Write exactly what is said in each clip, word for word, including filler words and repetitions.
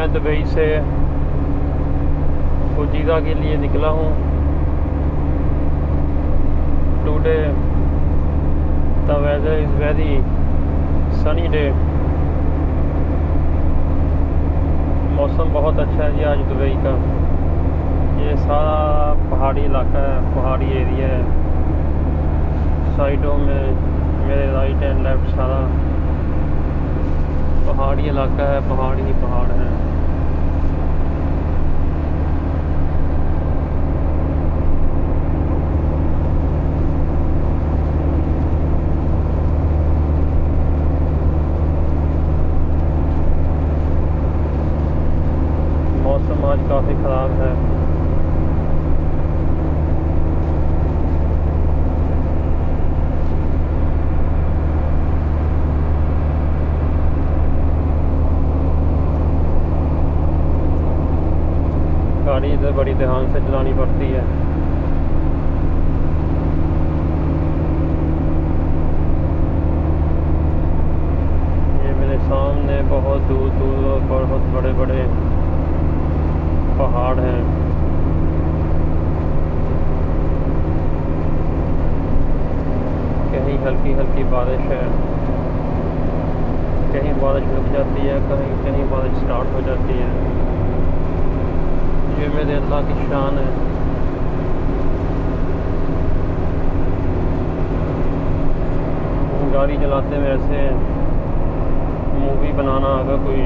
मैं दुबई से फुजीदा के लिए निकला हूँ। Today the weather is very sunny day. मौसम बहुत अच्छा है जी आज दुबई का। ये सारा पहाड़ी इलाका है, पहाड़ी एरिया है। साइडों में मेरे राइट एंड लेफ्ट सारा पहाड़ी इलाका है, पहाड़ ही पहाड़ है। मौसम आज काफ़ी ख़राब है। गाड़ी इधर बड़ी ध्यान से चलानी पड़ती है। ये मेरे सामने बहुत दूर दूर और बहुत बड़े बड़े पहाड़ हैं। कहीं हल्की हल्की बारिश है, कहीं बारिश रुक जाती है, कहीं कहीं बारिश स्टार्ट हो जाती है। ये मेरे अल्लाह की शान है। गाड़ी चलाते में ऐसे मूवी बनाना, अगर कोई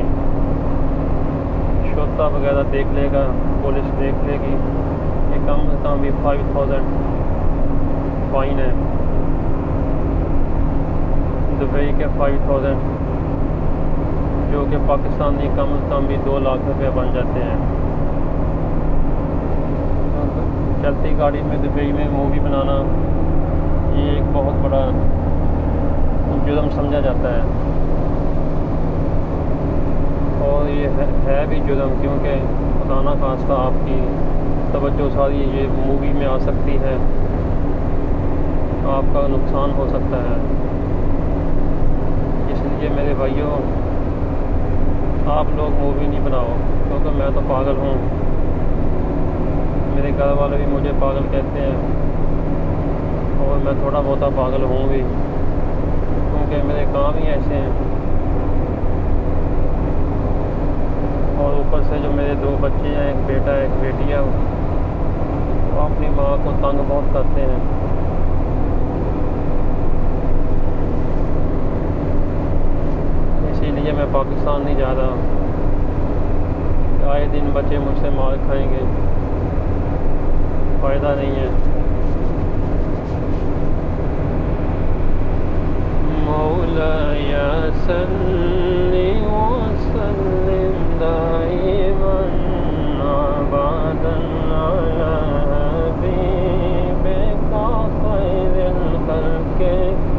श्रोता वगैरह देख लेगा, पुलिस देख लेगी, ये कम से कम भी फाइव थाउजेंड फाइन है। दुबई के फाइव थाउजेंड जो कि पाकिस्तानी कम से कम भी दो लाख रुपये बन जाते हैं। चलती गाड़ी में दुबई में मूवी बनाना ये एक बहुत बड़ा जुर्म समझा जाता है। और ये है, है भी जुर्म, क्योंकि खुदा ना खास्ता आपकी तवज्जो सारी ये मूवी में आ सकती है, आपका नुकसान हो सकता है। इसलिए मेरे भाइयों, आप लोग मूवी नहीं बनाओ, क्योंकि मैं तो पागल हूँ। मेरे घर वाले भी मुझे पागल कहते हैं और मैं थोड़ा बहुत पागल हूँ भी, क्योंकि मेरे काम ही ऐसे हैं। और ऊपर से जो मेरे दो बच्चे हैं, एक बेटा है एक बेटी है, वो अपनी माँ को तंग बहुत करते हैं। इसीलिए मैं पाकिस्तान नहीं जा रहा। आए दिन बच्चे मुझसे मार खाएंगे, फ़ायदा नहीं है। मौलाया सल्ली व सल्लिम दाइमन अबदन अला हबीबिका खैरिल खल्क़ि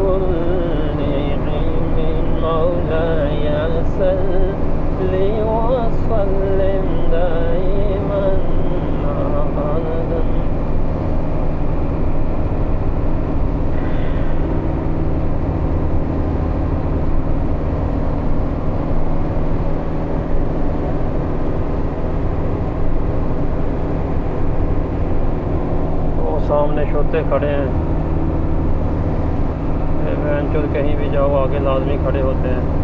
कुल्लिहिम। मौलाया सल्ली व सल्लिम दाइमन अबदन। सामने शोते खड़े हैं, वैन चोर कहीं भी जाओ आगे लाजमी खड़े होते हैं।